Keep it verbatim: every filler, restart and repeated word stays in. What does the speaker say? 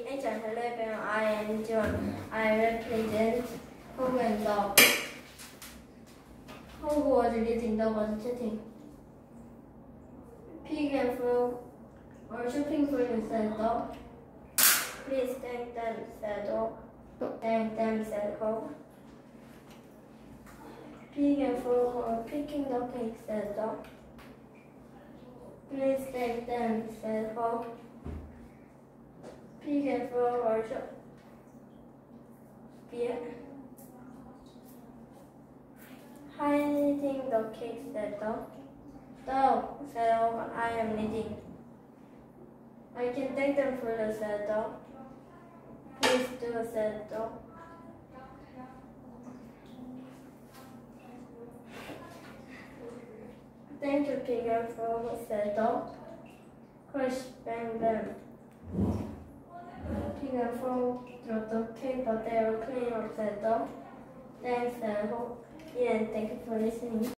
H and eleven, I and John. I represent Hog and Duck. Hog was reading, Duck was chatting. Pig and frog are shopping for you, said Dog. Please thank them, said Dog. Thank them, said Hog. Pig and frog are picking the cake, said Dog. Please thank them, said Hog. Pig and frog are shop. Beer. Hiding the cake, said Dog. Dog, said Hog, I am reading. I can take them further, said Dog. Please do, said Dog. Thank you, Pig and frog, said Dog. Crush, bang, bang. Pig and frog dropped the cake, but they were clean up, said Dog. Thanks, said Hog. Yeah, and thank you for listening.